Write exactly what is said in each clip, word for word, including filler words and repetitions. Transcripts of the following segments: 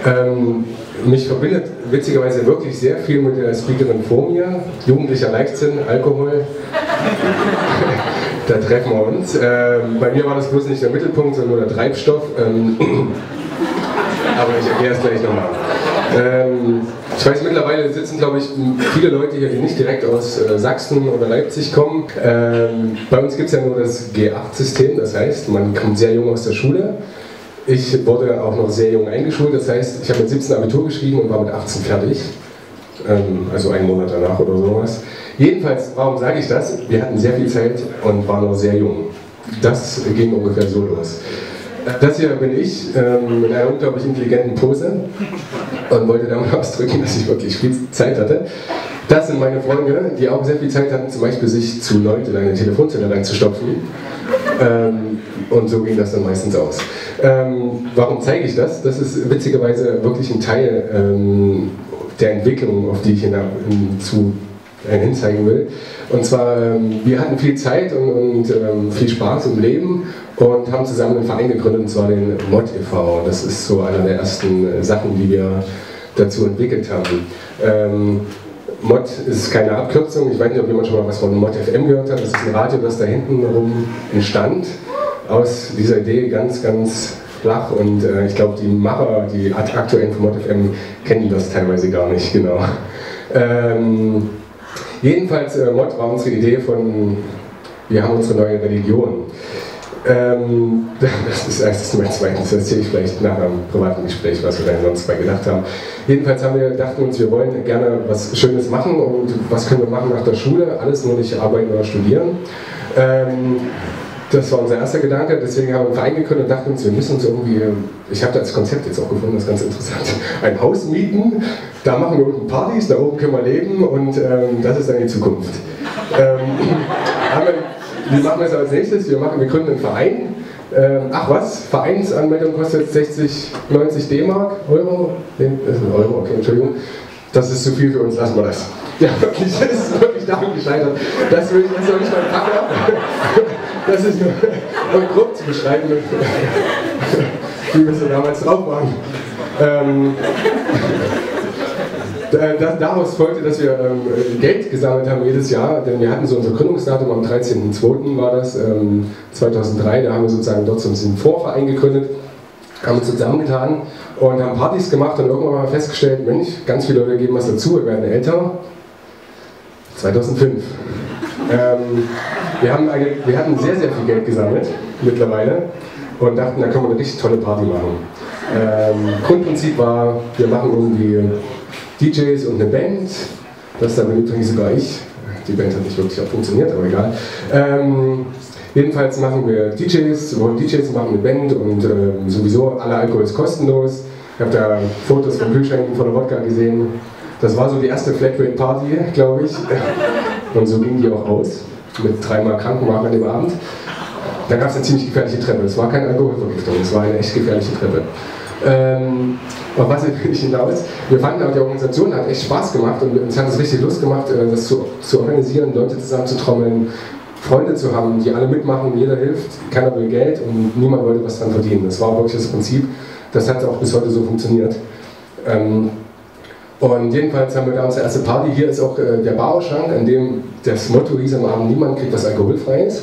Ähm, mich verbindet witzigerweise wirklich sehr viel mit der Speakerin vor mir. Jugendlicher Leichtsinn, Alkohol. Da treffen wir uns. Ähm, bei mir war das bloß nicht der Mittelpunkt, sondern nur der Treibstoff. Ähm, aber ich erkläre es gleich nochmal. Ähm, ich weiß, mittlerweile sitzen, glaube ich, viele Leute hier, die nicht direkt aus äh, Sachsen oder Leipzig kommen. Ähm, bei uns gibt es ja nur das G acht System, das heißt, man kommt sehr jung aus der Schule. Ich wurde auch noch sehr jung eingeschult, das heißt, ich habe mit siebzehn Abitur geschrieben und war mit achtzehn fertig. Ähm, also einen Monat danach oder sowas. Jedenfalls, warum sage ich das? Wir hatten sehr viel Zeit und waren noch sehr jung. Das ging ungefähr so los. Das hier bin ich, ähm, mit einer unglaublich intelligenten Pose und wollte damit ausdrücken, dass ich wirklich viel Zeit hatte. Das sind meine Freunde, die auch sehr viel Zeit hatten, zum Beispiel sich zu Leuten in eine Telefonzelle reinzustopfen. Ähm, und so ging das dann meistens aus. Ähm, warum zeige ich das? Das ist witzigerweise wirklich ein Teil ähm, der Entwicklung, auf die ich hinab, hin, zu, äh, hinzeigen will. Und zwar, ähm, wir hatten viel Zeit und, und ähm, viel Spaß im Leben und haben zusammen einen Verein gegründet, und zwar den Mod e V. Das ist so eine der ersten äh, Sachen, die wir dazu entwickelt haben. Ähm, Mod ist keine Abkürzung, ich weiß nicht, ob jemand schon mal was von Mod F M gehört hat. Das ist ein Radio, das da hinten rum entstand, aus dieser Idee ganz, ganz flach, und äh, ich glaube, die Macher, die aktuellen von Mod F M, kennen das teilweise gar nicht genau. Ähm, jedenfalls, äh, Mod war unsere Idee von, wir haben unsere neue Religion. Ähm, das ist erstes Mal, zweitens, das erzähle ich vielleicht nach einem privaten Gespräch, was wir da sonst bei gedacht haben. Jedenfalls haben wir gedacht uns, wir wollen gerne was Schönes machen, und was können wir machen nach der Schule? Alles nur nicht arbeiten oder studieren. Ähm, das war unser erster Gedanke, deswegen haben wir einen Verein gegründet und dachten uns, wir müssen uns irgendwie, ich habe da als Konzept jetzt auch gefunden, das ist ganz interessant, ein Haus mieten, da machen wir unten Partys, da oben können wir leben, und ähm, das ist dann die Zukunft. Ähm, haben wir, wie machen wir es als nächstes? Wir, machen, wir gründen einen Verein. Ähm, ach was, Vereinsanmeldung kostet sechzig, neunzig D-Mark, Euro? Nee, das ist ein Euro, okay, Entschuldigung. Das ist zu viel für uns, lassen wir das. Ja, wirklich, das ist wirklich daran gescheitert. Das will ich jetzt noch nicht mal packen. Das ist nur, um grob zu beschreiben, wie wir so damals drauf waren. Ähm, Daraus folgte, dass wir ähm, Geld gesammelt haben jedes Jahr, denn wir hatten so unser Gründungsdatum am dreizehnten zweiten war das, ähm, zweitausenddrei, da haben wir sozusagen dort so einen Vorverein gegründet, haben uns zusammengetan und haben Partys gemacht, und irgendwann mal festgestellt, Mensch, ganz viele Leute geben was dazu, wir werden älter. zweitausendfünf. Ähm, wir, haben eine, wir hatten sehr, sehr viel Geld gesammelt mittlerweile und dachten, da können wir eine richtig tolle Party machen. Ähm, Grundprinzip war, wir machen irgendwie D Js und eine Band, das ist dann übrigens sogar ich. Die Band hat nicht wirklich auch funktioniert, aber egal. Ähm, jedenfalls machen wir D Js, wir wollen D Js machen, eine Band, und ähm, sowieso aller Alkohol ist kostenlos. Ich habe da Fotos von Kühlschränken voller Wodka gesehen. Das war so die erste Flatrate-Party, glaube ich. Und so ging die auch aus, mit dreimal Krankenwagen an dem Abend. Da gab es eine ziemlich gefährliche Treppe. Es war keine Alkoholvergiftung, es war eine echt gefährliche Treppe. Ähm, auf was will ich hinaus? Wir fanden auch, die Organisation hat echt Spaß gemacht, und uns hat es richtig Lust gemacht, das zu, zu organisieren, Leute zusammenzutrommeln, Freunde zu haben, die alle mitmachen, jeder hilft, keiner will Geld und niemand wollte was dran verdienen. Das war wirklich das Prinzip. Das hat auch bis heute so funktioniert. Ähm, und jedenfalls haben wir da unsere erste Party. Hier ist auch äh, der Barausschrank, an dem das Motto hieß am Abend: Niemand kriegt was Alkoholfreies.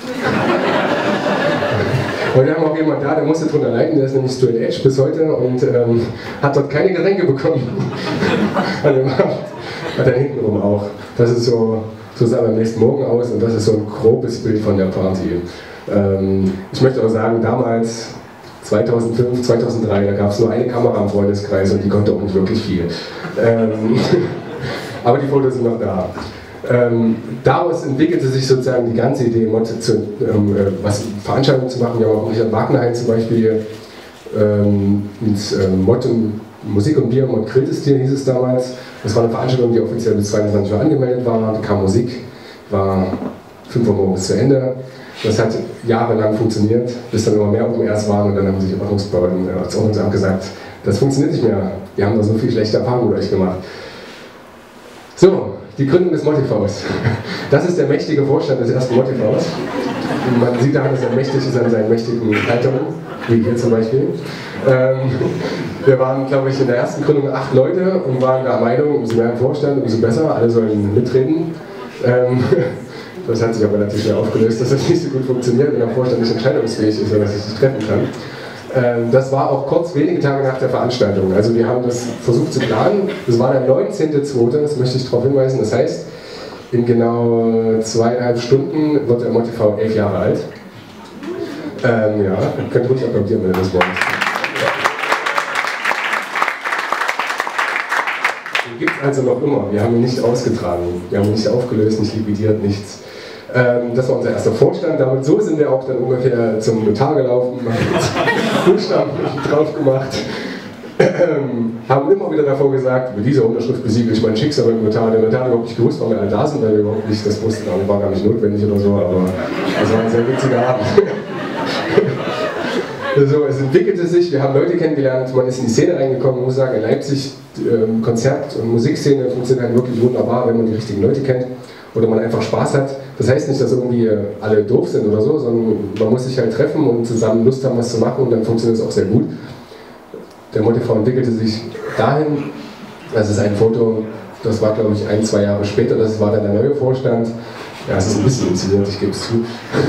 Und wir haben auch jemanden da, der musste drunter leiden, der ist nämlich straight edge bis heute und ähm, hat dort keine Getränke bekommen. An dem Abend. Hat er hintenrum auch. Das ist so, so sah er am nächsten Morgen aus, und das ist so ein grobes Bild von der Party. Ähm, ich möchte auch sagen, damals, zweitausendfünf, zweitausenddrei, da gab es nur eine Kamera im Freundeskreis, und die konnte auch nicht wirklich viel. Ähm, aber die Fotos sind noch da. Ähm, daraus entwickelte sich sozusagen die ganze Idee, Mod zu, ähm, was Veranstaltungen zu machen. Wir haben auch Richard Wagnerheim zum Beispiel ähm, ins ähm, Mod und Musik und Bier, Mod Grillstil hieß es damals. Das war eine Veranstaltung, die offiziell bis zweiundzwanzig Uhr angemeldet war. Da kam Musik, war fünf Uhr morgens zu Ende. Das hat jahrelang funktioniert, bis dann immer mehr Open Airs waren, und dann haben sich die Ordnungsbehörden, äh, das Ordnungsamt gesagt, das funktioniert nicht mehr. Wir haben da so viel schlechte Erfahrungen mit euch gemacht. So. Die Gründung des Mod e Vs. Das ist der mächtige Vorstand des ersten Mod e Vs. Man sieht daran, dass er mächtig ist an seinen mächtigen Halterungen, wie hier zum Beispiel. Ähm, wir waren, glaube ich, in der ersten Gründung acht Leute und waren der Meinung, umso mehr im Vorstand, umso besser, alle sollen mitreden. Ähm, das hat sich aber relativ schnell aufgelöst, dass das nicht so gut funktioniert, wenn der Vorstand nicht entscheidungsfähig ist oder sich nicht treffen kann. Ähm, das war auch kurz, wenige Tage nach der Veranstaltung. Also wir haben das versucht zu planen. Das war der neunzehnte zweite, das möchte ich darauf hinweisen. Das heißt, in genau zweieinhalb Stunden wird der M O T V elf Jahre alt. Ähm, ja, ihr könnt ruhig applaudieren, wenn ihr das wollt. Den gibt es also noch immer. Wir haben ihn nicht ausgetragen. Wir haben ihn nicht aufgelöst, nicht liquidiert, nichts. Ähm, das war unser erster Vorstand. Damit so sind wir auch dann ungefähr zum Notar gelaufen, haben Buchstaben drauf gemacht. Ähm, haben immer wieder davor gesagt, mit dieser Unterschrift besiege ich mein Schicksal beim Notar. Der Notar hat überhaupt nicht gewusst, warum wir alle da sind, weil wir überhaupt nicht, das wussten, war gar nicht notwendig oder so, aber das war ein sehr witziger Abend. So, es entwickelte sich, wir haben Leute kennengelernt, man ist in die Szene reingekommen. Ich muss sagen, in Leipzig, ähm, Konzert- und Musikszene funktioniert halt wirklich wunderbar, wenn man die richtigen Leute kennt oder man einfach Spaß hat. Das heißt nicht, dass irgendwie alle doof sind oder so, sondern man muss sich halt treffen und zusammen Lust haben, was zu machen und dann funktioniert es auch sehr gut. Der M O T V entwickelte sich dahin, das ist ein Foto, das war glaube ich ein, zwei Jahre später, das war dann der neue Vorstand. Ja, es ist ein bisschen inszeniert, ich gebe es zu.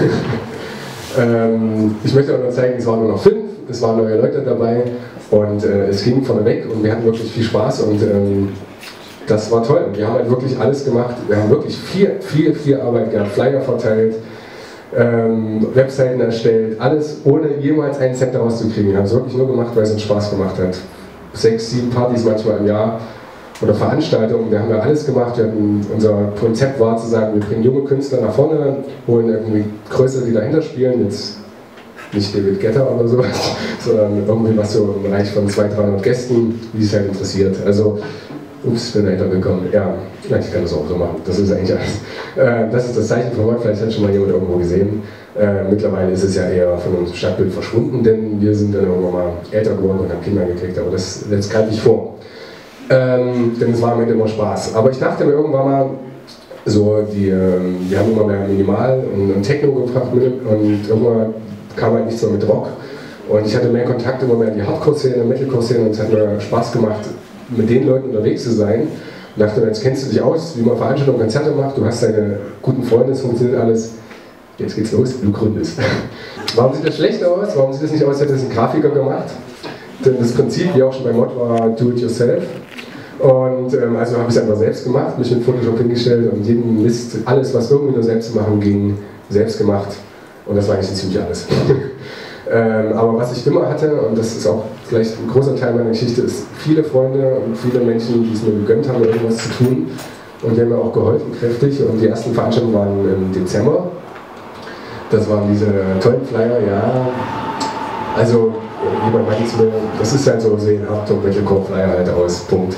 ähm, ich möchte auch noch zeigen, es waren nur noch fünf, es waren neue Leute dabei und äh, es ging vorne weg und wir hatten wirklich viel Spaß und ähm, das war toll. Wir haben halt wirklich alles gemacht, wir haben wirklich viel, viel, viel Arbeit gehabt, Flyer verteilt, Ähm, Webseiten erstellt, alles ohne jemals einen Cent daraus zu kriegen. Wir haben es wirklich nur gemacht, weil es uns Spaß gemacht hat. Sechs, sieben Partys manchmal im Jahr oder Veranstaltungen, wir haben ja alles gemacht. Wir hatten, unser Konzept war zu sagen, wir bringen junge Künstler nach vorne, holen irgendwie Größere, die dahinter spielen, jetzt nicht David Guetta oder sowas, sondern irgendwie was so im Bereich von zweihundert, dreihundert Gästen, wie es halt interessiert. Also, ups, bin dahinter gekommen. Ja, ich kann das auch so machen. Das ist eigentlich alles. Äh, das ist das Zeichen von Mord, vielleicht hat schon mal jemand irgendwo gesehen. Äh, mittlerweile ist es ja eher von unserem Stadtbild verschwunden, denn wir sind dann irgendwann mal älter geworden und haben Kinder gekriegt, aber das jetzt greife ich vor. Ähm, denn es war am Ende immer Spaß. Aber ich dachte mir irgendwann mal, so, die, ähm, die haben immer mehr Minimal und, und Techno gebracht und irgendwann kam halt nichts mehr mit Rock. Und ich hatte mehr Kontakt immer mehr in die Hardcore-Szene, Metalcore-Szene und es hat mir Spaß gemacht, mit den Leuten unterwegs zu sein. Und dachte, jetzt kennst du dich aus, wie man Veranstaltungen und Konzerte macht, du hast deine guten Freunde, es funktioniert alles. Jetzt geht's los, du gründest. Warum sieht das schlecht aus? Warum sieht das nicht aus, als hätte es ein Grafiker gemacht? Denn das Prinzip, wie auch schon bei Mod, war do it yourself. Und ähm, also habe ich es einfach selbst gemacht, mich mit Photoshop hingestellt und jeden Mist, alles was irgendwie nur selbst zu machen ging, selbst gemacht. Und das war eigentlich ziemlich alles. ähm, aber was ich immer hatte, und das ist auch vielleicht ein großer Teil meiner Geschichte, ist viele Freunde und viele Menschen, die es mir gegönnt haben, irgendwas zu tun. Und die haben mir auch geholfen, kräftig. Und die ersten Veranstaltungen waren im Dezember. Das waren diese tollen Flyer, ja. Also, jemand meinte zu mir, das ist halt so, sehen Hardcore Metalcore Flyer halt aus, Punkt.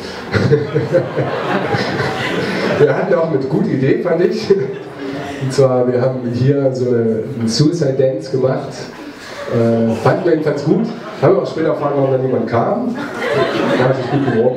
Wir hatten auch eine gute Idee, fand ich. Und zwar, wir haben hier so eine Suicide Dance gemacht. Äh, fanden wir jedenfalls gut. Haben wir auch später erfahren, warum dann niemand kam. Da hat sich gut beworben.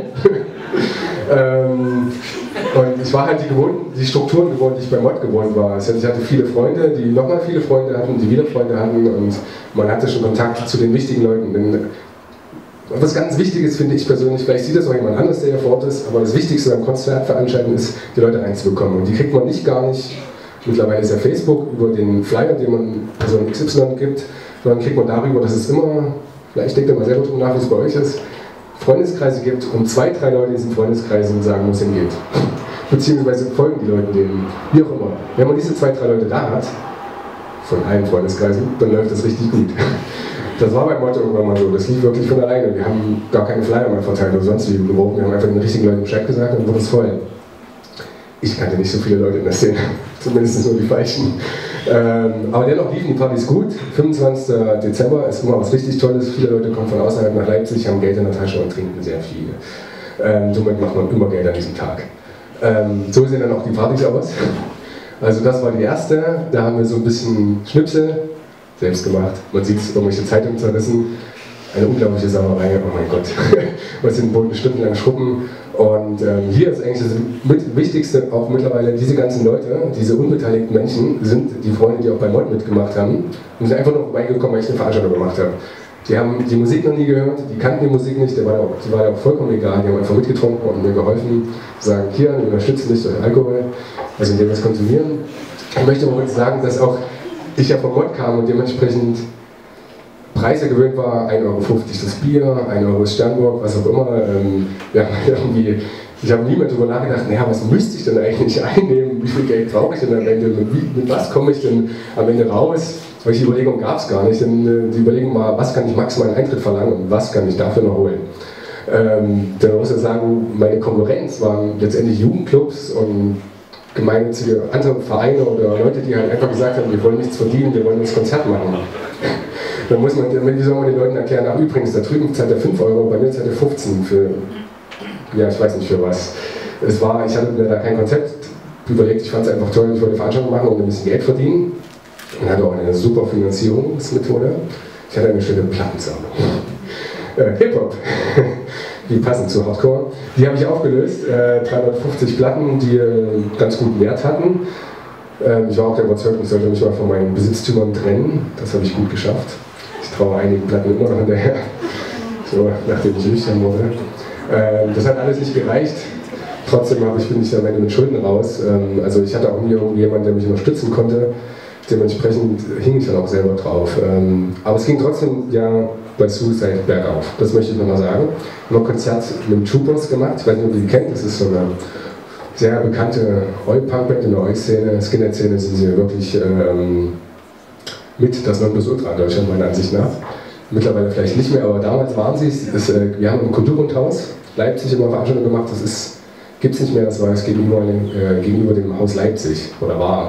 ähm, und ich war halt die, gewohnt, die Strukturen gewohnt, die ich bei Mod gewohnt war. Also ich hatte viele Freunde, die nochmal viele Freunde hatten, die wieder Freunde hatten und man hatte schon Kontakt zu den wichtigen Leuten. Denn was ganz Wichtiges finde ich persönlich, vielleicht sieht das auch jemand anders, der hier vor Ort ist, aber das Wichtigste beim Konzertveranstalten ist, die Leute reinzubekommen. Und die kriegt man nicht gar nicht, mittlerweile ist ja Facebook, über den Flyer, den man Person X Y gibt, sondern kriegt man darüber, dass es immer, vielleicht denkt ihr mal selber drüber nach, wie es bei euch ist, Freundeskreise gibt und zwei, drei Leute in diesen Freundeskreisen sagen, wo es hingeht. Beziehungsweise folgen die Leute denen, wie auch immer. Wenn man diese zwei, drei Leute da hat, von allen Freundeskreisen, dann läuft das richtig gut. Das war beim Motto irgendwann mal so, das lief wirklich von alleine. Wir haben gar keine Flyer mehr verteilt oder sonst wie geworfen, wir haben einfach den richtigen Leuten Bescheid gesagt und dann wurde es voll. Ich kannte nicht so viele Leute in der Szene, zumindest nur die falschen. Ähm, aber dennoch liefen die Partys gut. fünfundzwanzigster Dezember ist immer was richtig Tolles. Viele Leute kommen von außerhalb nach Leipzig, haben Geld in der Tasche und trinken sehr viel. Ähm, somit macht man immer Geld an diesem Tag. Ähm, so sehen dann auch die Partys aus. Also das war die erste. Da haben wir so ein bisschen Schnipsel selbst gemacht. Man sieht es, irgendwelche Zeitungen zerrissen. eine unglaubliche Sauerei, oh mein Gott, was den Boden stundenlang schrubben. Und ähm, hier ist eigentlich das mit, Wichtigste auch mittlerweile, diese ganzen Leute, diese unbeteiligten Menschen, sind die Freunde, die auch bei Mod mitgemacht haben und sind einfach nur vorbeigekommen, weil ich eine Veranstaltung gemacht habe. Die haben die Musik noch nie gehört, die kannten die Musik nicht, die war ja auch, die war ja auch vollkommen egal, die haben einfach mitgetrunken und mir geholfen, sagen, hier, wir unterstützen dich durch Alkohol, also indem wir es konsumieren. Ich möchte aber sagen, dass auch ich ja vom Mod kam und dementsprechend Preise gewöhnt war, ein Euro fünfzig das Bier, ein Euro das Sternburg, was auch immer. Ähm, ja, irgendwie, ich habe nie mehr darüber nachgedacht, naja, was müsste ich denn eigentlich einnehmen, wie viel Geld brauche ich denn am Ende, mit, mit was komme ich denn am Ende raus? Solche Überlegungen gab es gar nicht, denn äh, die Überlegung war, was kann ich maximal Eintritt verlangen und was kann ich dafür noch holen. Ähm, dann muss ich sagen, meine Konkurrenz waren letztendlich Jugendclubs und gemeinnützige andere Vereine oder Leute, die halt einfach gesagt haben, wir wollen nichts verdienen, wir wollen das Konzert machen. Dann muss man, wie soll man den Leuten erklären, ach übrigens, da drüben zahlt er fünf Euro, bei mir zahlt er fünfzehn für, ja, ich weiß nicht für was. Es war, ich hatte mir da kein Konzept überlegt, ich fand es einfach toll, ich wollte Veranstaltungen machen und ein bisschen Geld verdienen. Und hatte auch eine super Finanzierungsmethode. Ich hatte eine schöne Plattensammlung. Äh, Hip-Hop, die passen zu Hardcore. Die habe ich aufgelöst, äh, dreihundertfünfzig Platten, die äh, ganz guten Wert hatten. Ähm, ich war auch der Überzeugung, ich sollte mich mal von meinen Besitztümern trennen. Das habe ich gut geschafft. Ich traue einigen Platten immer noch hinterher, so, nachdem ich nüchtern wurde. Ähm, das hat alles nicht gereicht. Trotzdem habe ich, bin ich am Ende mit Schulden raus. Ähm, also ich hatte auch nie irgendjemanden, der mich unterstützen konnte. Dementsprechend hing ich dann auch selber drauf. Ähm, aber es ging trotzdem ja bei Suicide bergauf. Das möchte ich nochmal sagen. Ich habe ein Konzert mit Troopers gemacht. Ich weiß nicht, ob ihr die kennt. Das ist so eine sehr bekannte Oi-Punk-Band in der Oi-Szene. Skinhead-Szene sind sie wirklich ähm, mit das Nonplusultra in Deutschland, meiner Ansicht nach. Mittlerweile vielleicht nicht mehr, aber damals waren sie es. Äh, wir haben im Kulturrundhaus Leipzig immer Veranstaltungen gemacht. Das gibt es nicht mehr. Das war es gegenüber, äh, gegenüber dem Haus Leipzig oder war.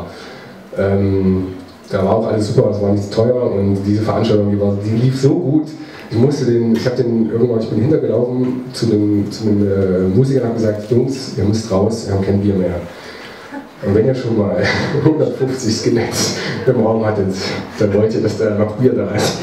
Ähm, da war auch alles super, es war nicht teuer und diese Veranstaltung, die, war, die lief so gut. Ich musste den, ich habe den irgendwann, ich bin hintergelaufen zu den, zu den äh, Musikern und habe gesagt, Jungs, ihr müsst raus, wir haben kein Bier mehr. Und wenn ihr schon mal hundertfünfzig Skinheads im Raum hattet, dann wollt ihr, dass da noch Bier da ist.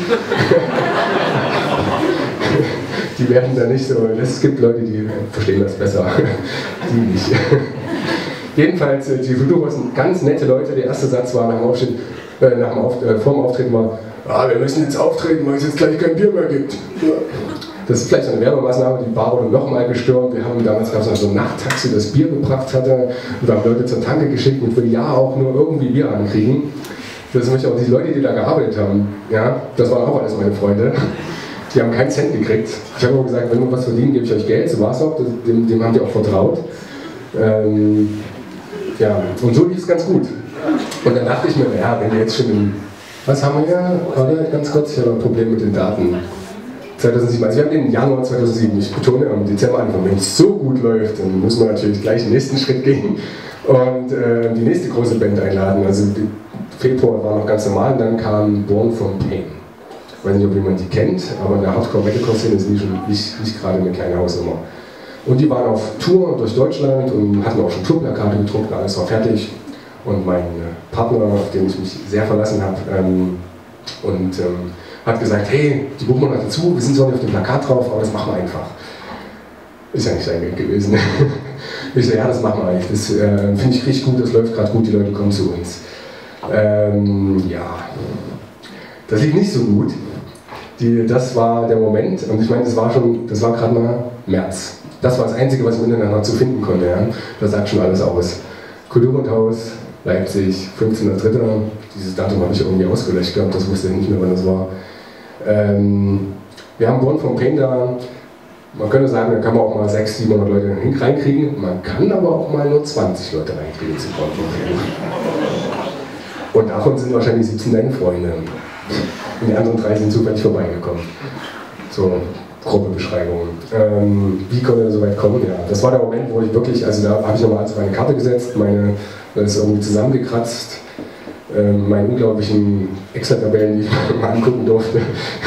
Die werden da nicht so, es gibt Leute, die verstehen das besser, die nicht. Jedenfalls, die Futuros sind ganz nette Leute. Der erste Satz war nach dem Auftritt, äh, nach dem Auf, äh, vor dem Auftreten war, ah, wir müssen jetzt auftreten, weil es jetzt gleich kein Bier mehr gibt. Ja. Das ist vielleicht eine Werbemaßnahme, die Bar wurde nochmal gestürmt. Wir haben damals gab es noch so ein Nachttaxi, das Bier gebracht hatte. Und wir haben Leute zur Tanke geschickt und will ja auch nur irgendwie Bier ankriegen. Das sind nämlich auch die Leute, die da gearbeitet haben. Ja, das waren auch alles meine Freunde. Die haben keinen Cent gekriegt. Ich habe auch gesagt, wenn wir was verdienen, gebe ich euch Geld. So war es auch. Dem, dem haben die auch vertraut. Ähm, Ja, und so lief es ganz gut. Und dann dachte ich mir, ja, wenn wir jetzt schon im, was haben wir hier? Warte, ganz kurz, ich habe ein Problem mit den Daten. zweitausendsieben, also wir haben den Januar zweitausendsieben, ich betone am Dezember angefangen, wenn es so gut läuft, dann muss man natürlich gleich den nächsten Schritt gehen und äh, die nächste große Band einladen. Also Februar war noch ganz normal und dann kam Born from Pain. Ich weiß nicht, ob jemand die kennt, aber in der Hardcore-Metalcore-Szene sind die schon nicht, nicht gerade eine kleine Hausnummer. Und die waren auf Tour durch Deutschland und hatten auch schon Tourplakate gedruckt, alles war fertig. Und mein Partner, auf den ich mich sehr verlassen habe, ähm, und ähm, hat gesagt, hey, die buchen wir noch dazu, wir sind zwar nicht auf dem Plakat drauf, aber das machen wir einfach. Ist ja nicht sein Geld gewesen. Ich so, ja, das machen wir eigentlich, das äh, finde ich richtig gut, das läuft gerade gut, die Leute kommen zu uns. Ähm, ja, das lief nicht so gut. Die, das war der Moment, und ich meine, das war schon, das war gerade mal März. Das war das Einzige, was ich miteinander zu finden konnte. Ja. Das sagt schon alles aus. Kulturrundhaus, Leipzig, fünfzehnter dritter Dieses Datum habe ich irgendwie ausgelöscht gehabt, das wusste ich nicht mehr, wann das war. Ähm, wir haben Born from Pain da. Man könnte sagen, da kann man auch mal sechshundert, siebenhundert Leute reinkriegen. Man kann aber auch mal nur zwanzig Leute reinkriegen zu Born from Pain. Und davon sind wahrscheinlich siebzehn deine Freunde. Und die anderen drei sind zufällig vorbeigekommen. So, grobe Beschreibung. Ähm, wie konnte er so weit kommen? Ja, das war der Moment, wo ich wirklich, also da habe ich nochmal alles auf eine Karte gesetzt, meine, das ist irgendwie zusammengekratzt, ähm, meine unglaublichen Excel-Tabellen, die ich mal angucken durfte.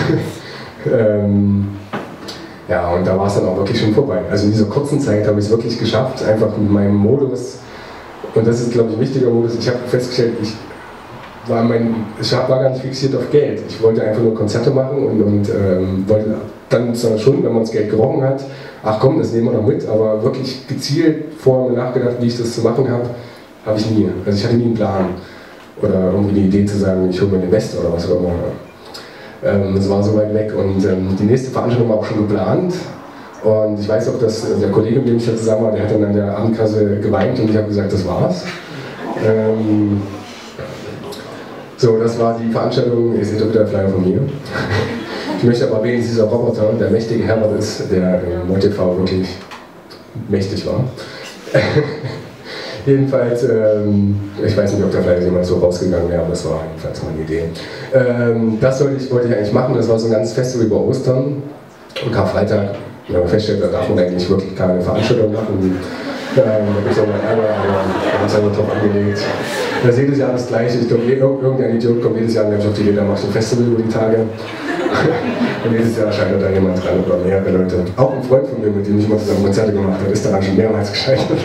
ähm, ja, und da war es dann auch wirklich schon vorbei. Also in dieser kurzen Zeit habe ich es wirklich geschafft, einfach mit meinem Modus, und das ist, glaube ich, ein wichtiger Modus, ich habe festgestellt, ich war mein, ich war gar nicht fixiert auf Geld. Ich wollte einfach nur Konzerte machen und, und ähm, wollte dann zwar schon, wenn man das Geld gerochen hat, ach komm, das nehmen wir noch mit, aber wirklich gezielt vorher mir nachgedacht, wie ich das zu machen habe, habe ich nie. Also ich hatte nie einen Plan oder irgendwie die Idee zu sagen, ich hole mir den Beste oder was auch immer. Ähm, das war so weit weg und ähm, die nächste Veranstaltung war auch schon geplant. Und ich weiß auch, dass der Kollege, mit dem ich da zusammen war, der hat dann an der Abendkasse geweint und ich habe gesagt, das war's. Ähm, so, das war die Veranstaltung, ihr seht auch wieder ein Flyer von mir. Ich möchte aber erwähnen, dieser Roboter, der mächtige Herbert ist, der im M T V wirklich mächtig war. Jedenfalls, ähm, ich weiß nicht, ob der vielleicht jemand so rausgegangen wäre, aber das war jedenfalls meine Idee. Ähm, das wollte ich, wollte ich eigentlich machen, das war so ein ganzes Festival über Ostern und Karfreitag. Wenn man feststellt, da darf man eigentlich wirklich keine Veranstaltung machen. Ähm, da gibt es auch mal Ärger, aber wir haben uns einfach drauf angelegt. Das ist jedes Jahr das Gleiche. Ich glaube, irgendein Idiot kommt jedes Jahr und auf die Idee, da machst du ein Festival über die Tage. Und jedes Jahr scheitert da jemand dran oder mehrere Leute. Auch ein Freund von mir, mit dem ich mal zusammen Konzerte gemacht habe, ist daran schon mehrmals gescheitert.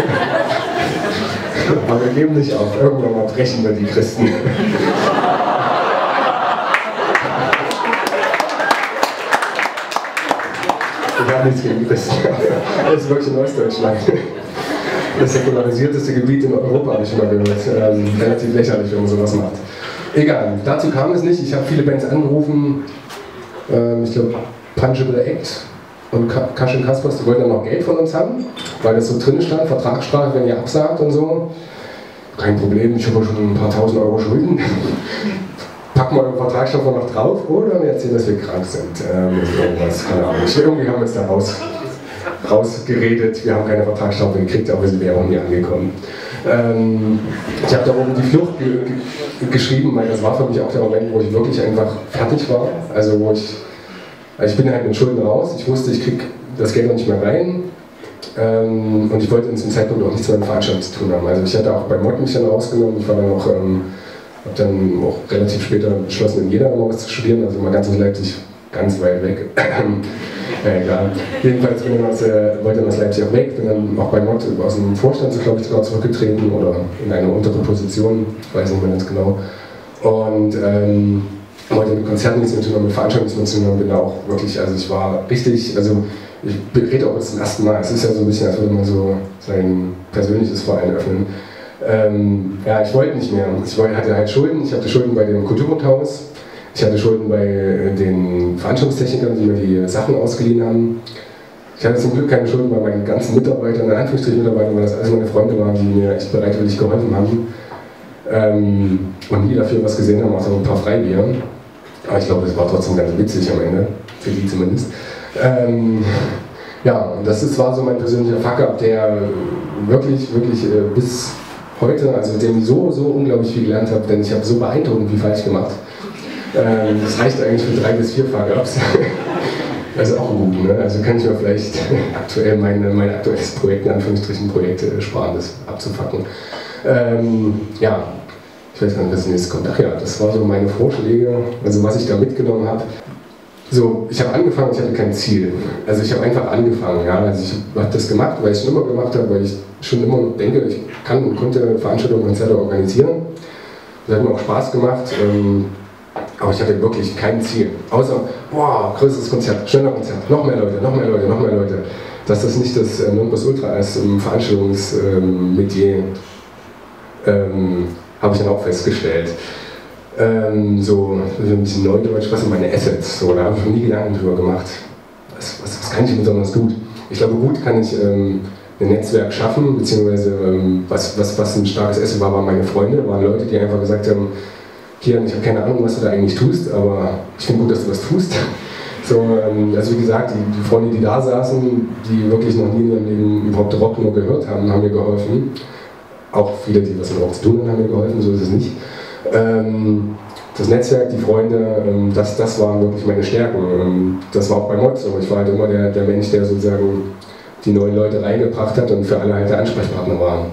Aber wir geben nicht auf. Irgendwann mal brechen wir die Christen. Ich habe nichts gegen Christen. Das ist wirklich in Ostdeutschland. Das säkularisierteste Gebiet in Europa, habe ich immer gehört. Ähm, relativ lächerlich, wenn man sowas macht. Egal, dazu kam es nicht. Ich habe viele Bands angerufen. Ähm, ich glaube, Punchable Act und Kasch und Kaspers, die wollten dann noch Geld von uns haben, weil das so drin stand, Vertragssprache, wenn ihr absagt und so. Kein Problem, ich habe schon ein paar tausend Euro Schulden. Packen wir den Vertragsstoff noch drauf oder wir erzählen, dass wir krank sind. Ähm, irgendwas, keine Ahnung. Irgendwie haben wir uns da raus, rausgeredet, wir haben keine Vertragsstoffe gekriegt, aber wir sind irgendwie angekommen. Ähm, ich habe da oben die Flucht ge ge geschrieben, weil das war für mich auch der Moment, wo ich wirklich einfach fertig war. Also wo ich, also ich bin halt mit Schulden raus, ich wusste, ich kriege das Geld noch nicht mehr rein. Ähm, und ich wollte in diesem Zeitpunkt auch nichts mehr mit Veranstaltungen zu tun haben. Also ich hatte auch bei Mod mich dann rausgenommen, ich war dann auch, ähm, habe dann auch relativ später beschlossen, in Jena noch was zu studieren, also mal ganz aus Leipzig, ganz weit weg. Ja, egal. Jedenfalls bin ich aus, äh, wollte dann aus Leipzig auch weg, bin dann auch bei Mod aus dem Vorstand, so glaube ich, sogar zurückgetreten oder in eine untere Position, ich weiß nicht mehr ganz genau. Und ähm, wollte mit Konzerten nichts mehr tun, mit Veranstaltungen nichts mehr tun und bin da auch wirklich, also ich war richtig, also ich rede auch jetzt zum ersten Mal, es ist ja so ein bisschen, als würde man so sein persönliches Verein öffnen. Ähm, ja, ich wollte nicht mehr. Ich hatte halt Schulden, ich hatte Schulden bei dem Kulturhaus. Ich hatte Schulden bei den Veranstaltungstechnikern, die mir die Sachen ausgeliehen haben. Ich hatte zum Glück keine Schulden bei meinen ganzen Mitarbeitern, in Anführungsstrichen Mitarbeitern, weil das alles meine Freunde waren, die mir echt bereitwillig geholfen haben. Ähm, und nie dafür was gesehen haben, außer ein paar Freibier. Aber ich glaube, es war trotzdem ganz witzig am Ende, für die zumindest. Ähm, ja, und das ist, war so mein persönlicher Fuck-up, der wirklich, wirklich äh, bis heute, also mit dem ich so, so unglaublich viel gelernt habe, denn ich habe so beeindruckend viel falsch gemacht. Ähm, das reicht eigentlich für drei bis vier Fuck-ups. Das ist auch gut, ne? Also kann ich mir vielleicht aktuell meine, mein aktuelles Projekt, in Anführungsstrichen Projekt, äh, sparen, das abzufacken. Ähm, ja, ich weiß gar nicht, was nächstes kommt. Ach ja, das war so meine Vorschläge, also was ich da mitgenommen habe. So, ich habe angefangen, ich hatte kein Ziel. Also ich habe einfach angefangen, ja. Also ich habe das gemacht, weil ich es schon immer gemacht habe, weil ich schon immer denke, ich kann und konnte Veranstaltungen und Konzerte organisieren. Das hat mir auch Spaß gemacht. Ähm, aber ich hatte wirklich kein Ziel. Außer, boah, größeres Konzert, schöner Konzert, noch mehr Leute, noch mehr Leute, noch mehr Leute. Dass das nicht das äh, Nonplusultra ist im Veranstaltungsmetier, ähm, habe ich dann auch festgestellt. Ähm, so, ein bisschen Neudeutsch, was sind meine Assets? So, da habe ich mir nie Gedanken drüber gemacht. Was, was, was kann ich besonders gut? Ich glaube, gut kann ich ähm, ein Netzwerk schaffen, beziehungsweise ähm, was, was, was ein starkes Asset war, waren meine Freunde, waren Leute, die einfach gesagt haben, Kian, ich habe keine Ahnung, was du da eigentlich tust, aber ich finde gut, dass du was tust. So, ähm, also wie gesagt, die, die Freunde, die da saßen, die wirklich noch nie in ihrem Leben überhaupt Rock nur gehört haben, haben mir geholfen. Auch viele, die was mit Rock zu tun haben, haben mir geholfen, so ist es nicht. Ähm, das Netzwerk, die Freunde, ähm, das, das waren wirklich meine Stärken. Ähm, das war auch bei Mod so. Ich war halt immer der, der Mensch, der sozusagen die neuen Leute reingebracht hat und für alle halt der Ansprechpartner war.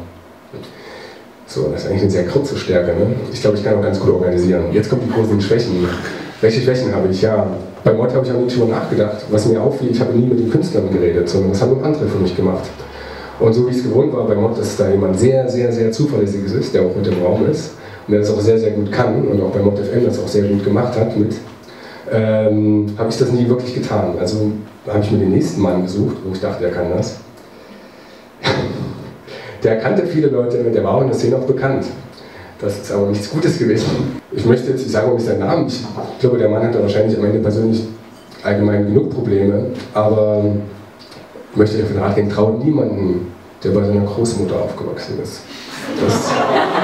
So, das ist eigentlich eine sehr kurze Stärke. Ne? Ich glaube, ich kann auch ganz gut organisieren. Jetzt kommen die großen Schwächen. Welche Schwächen habe ich? Ja, bei Mod habe ich auch nicht drüber nachgedacht. Was mir auffiel, ich habe nie mit den Künstlern geredet, sondern das haben andere für mich gemacht. Und so wie ich es gewohnt war bei Mod, dass da jemand sehr, sehr, sehr Zuverlässiges ist, der auch mit im Raum ist. und der das auch sehr, sehr gut kann und auch bei Mod F M das auch sehr gut gemacht hat mit, ähm, habe ich das nie wirklich getan. Also habe ich mir den nächsten Mann gesucht, wo ich dachte, der kann das. Der kannte viele Leute, der war auch in der Szene auch bekannt. Das ist aber nichts Gutes gewesen. Ich möchte jetzt, ich sage auch nicht seinen Namen, ich glaube, der Mann hatte wahrscheinlich am Ende persönlich allgemein genug Probleme, aber ich möchte dir von Rat gehen, trauen niemanden, der bei seiner Großmutter aufgewachsen ist. Das,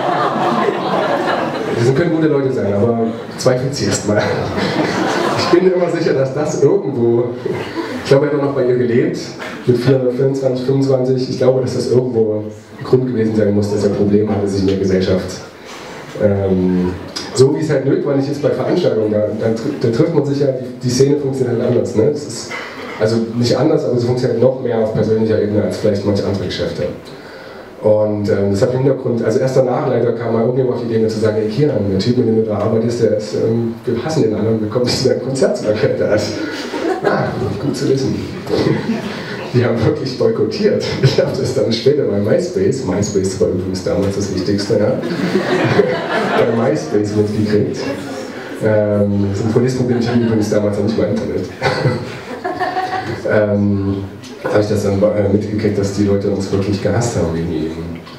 das können gute Leute sein, aber zweifelt sie erst mal. Ich bin immer sicher, dass das irgendwo, ich glaube, er hat auch noch bei ihr gelebt, mit vierhundertvierundzwanzig, fünfundzwanzig, ich glaube, dass das irgendwo ein Grund gewesen sein muss, dass er Probleme hatte sich in der Gesellschaft. Ähm, so wie es halt notwendig ist bei Veranstaltungen, da, da, da trifft man sich ja, die, die Szene funktioniert halt anders. Ne? Das ist, also nicht anders, aber es funktioniert noch mehr auf persönlicher Ebene als vielleicht manche andere Geschäfte. Und ähm, das hat im Hintergrund, also erst danach leider kam mal irgendjemand auf die Idee, mir zu sagen, hey Kiran, der Typ, mit dem du da arbeitest, der ist, ähm, wir hassen den anderen, wir kommen nicht zu deinem Konzert zu erkennen. Also, ah, gut zu wissen. Die haben wirklich boykottiert. Ich habe das dann später bei MySpace, MySpace war übrigens damals das Wichtigste, ja, bei MySpace mitgekriegt. Ähm, das ist ein Police-Problem, ich hatte übrigens damals noch nicht mal Internet. ähm, habe ich das dann äh, mitgekriegt, dass die Leute uns wirklich gehasst haben wegen ihm.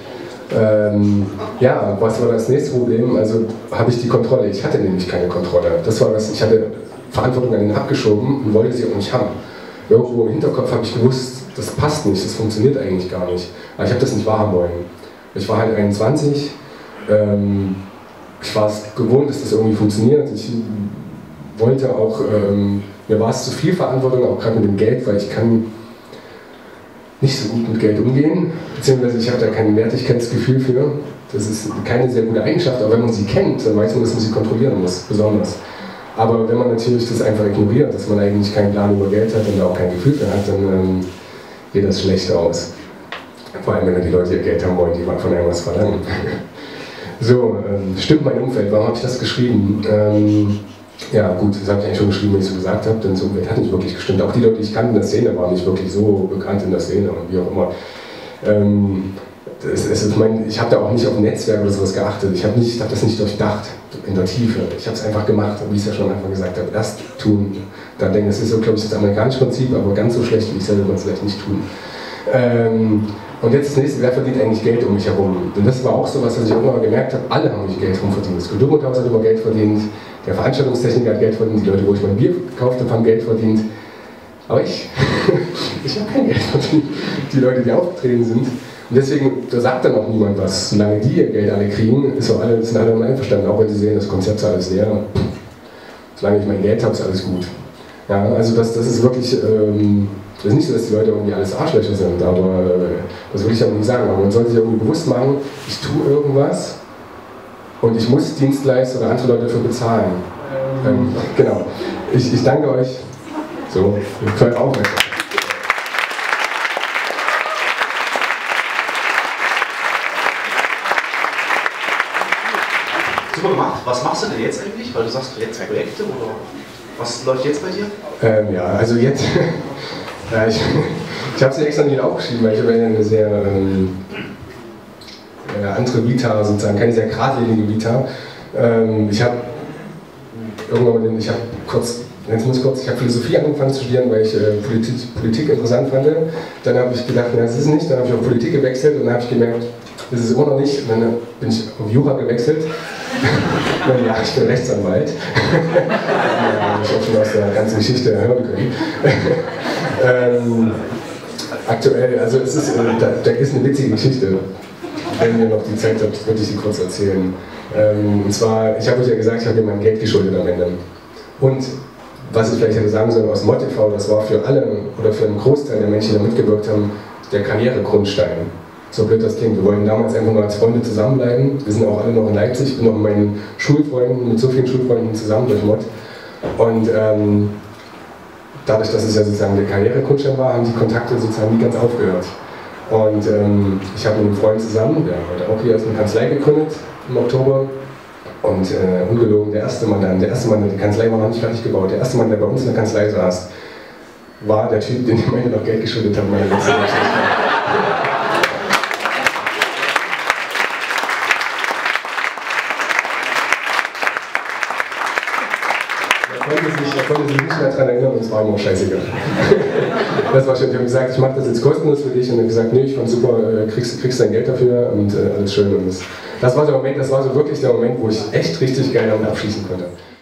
Ähm, ja, was war das nächste Problem? Also habe ich die Kontrolle. Ich hatte nämlich keine Kontrolle. Das war das, ich hatte Verantwortung an ihn abgeschoben und wollte sie auch nicht haben. Irgendwo im Hinterkopf habe ich gewusst, das passt nicht, das funktioniert eigentlich gar nicht. Aber ich habe das nicht wahrhaben wollen. Ich war halt einundzwanzig, ähm, ich war es gewohnt, dass das irgendwie funktioniert. Ich wollte auch, ähm, mir war es zu viel Verantwortung, auch gerade mit dem Geld, weil ich kann nicht so gut mit Geld umgehen, beziehungsweise ich habe da kein Wertigkeitsgefühl für. Das ist keine sehr gute Eigenschaft, aber wenn man sie kennt, dann weiß man, dass man sie kontrollieren muss, besonders. Aber wenn man natürlich das einfach ignoriert, dass man eigentlich keinen Plan über Geld hat und auch kein Gefühl für hat, dann ähm, geht das schlecht aus. Vor allem, wenn die Leute ihr Geld haben wollen, die von einem was verlangen. So, ähm, stimmt mein Umfeld, warum habe ich das geschrieben? Ähm, ja gut, das habe ich eigentlich schon geschrieben, wenn ich so gesagt habe, denn das Umfeld hat nicht wirklich gestimmt. Auch die Leute, die ich kannte in der Szene, waren nicht wirklich so bekannt in der Szene und wie auch immer. Ähm, das, das ist mein, ich habe da auch nicht auf Netzwerk oder sowas geachtet, ich habe hab das nicht durchdacht in der Tiefe. Ich habe es einfach gemacht, wie ich es ja schon einfach gesagt habe, erst tun, dann denken, das ist so, glaube ich, das amerikanische Prinzip, aber ganz so schlecht wie ich sollte man es vielleicht nicht tun. Ähm, und jetzt das nächste, wer verdient eigentlich Geld um mich herum? Und das war auch so was, was ich auch immer gemerkt habe, alle haben mich Geld rum verdient. Das Kulturmuthaus hat immer Geld verdient, der Veranstaltungstechniker hat Geld verdient, die Leute, wo ich mein Bier gekauft habe, haben Geld verdient. Aber ich, ich habe kein Geld verdient. Die Leute, die aufgetreten sind. Und deswegen, da sagt dann auch niemand was. Solange die ihr Geld alle kriegen, ist auch alle, sind alle einverstanden, auch wenn sie sehen, das Konzept ist alles leer. Solange ich mein Geld habe, ist alles gut. Ja, also das, das ist wirklich, ähm, das ist nicht so, dass die Leute irgendwie alles Arschlöcher sind, aber äh, das will ich auch nicht sagen. Aber man sollte sich irgendwie bewusst machen, ich tue irgendwas und ich muss Dienstleister oder andere Leute dafür bezahlen. Ähm, genau. Ich, ich danke euch. So, für eure Aufmerksamkeit. Super gemacht. Was machst du denn jetzt eigentlich? Weil du sagst, du jetzt Projekte oder was läuft jetzt bei dir? Ähm, ja, also jetzt, ja, ich, ich habe es extra nicht aufgeschrieben, weil ich habe eine sehr ähm, eine andere Vita sozusagen, keine sehr geradlinige Vita. Ähm, ich habe irgendwann mal, ich habe kurz, jetzt muss ich kurz, ich habe Philosophie angefangen zu studieren, weil ich äh, Politik, Politik interessant fand. Dann habe ich gedacht, na, das ist es nicht, dann habe ich auf Politik gewechselt und dann habe ich gemerkt, das ist es immer noch nicht. Und dann bin ich auf Jura gewechselt. Ja, ich bin Rechtsanwalt. Ja, ich habe schon aus der ganzen Geschichte hören können. ähm, aktuell, also es ist, äh, da, da ist eine witzige Geschichte. Wenn ihr noch die Zeit habt, würde ich sie kurz erzählen. Ähm, und zwar, ich habe euch ja gesagt, ich habe mir mein Geld geschuldet am Ende. Und was ich vielleicht hätte sagen sollen aus Mod T V, das war für alle oder für einen Großteil der Menschen, die da mitgewirkt haben, der Karrieregrundstein. So blöd das klingt. Wir wollten damals einfach nur als Freunde zusammenbleiben. Wir sind auch alle noch in Leipzig. Ich bin noch mit meinen Schulfreunden, mit so vielen Schulfreunden zusammen durch Mod. Und ähm, dadurch, dass es ja sozusagen der Karrieregrundstein war, haben die Kontakte sozusagen nie ganz aufgehört. Und ähm, ich habe mit einem Freund zusammen, der heute auch hier ist, eine Kanzlei gegründet im Oktober. Und äh, ungelogen, der erste Mann, der erste Mann, die Kanzlei war noch nicht fertig gebaut. Der erste Mann, der bei uns in der Kanzlei saß, war der Typ, den ich am Ende noch Geld geschuldet habe, meine letzte Geschichte. konnte sich, er konnte sich nicht mehr daran erinnern und es war ihm auch scheißegal. Das war schön. Ich habe gesagt, ich mache das jetzt kostenlos für dich und er hat gesagt, nee, ich fand super, kriegst, kriegst dein Geld dafür und äh, alles schön. Und das, das war der Moment, das war so wirklich der Moment, wo ich echt richtig geil damit abschließen konnte.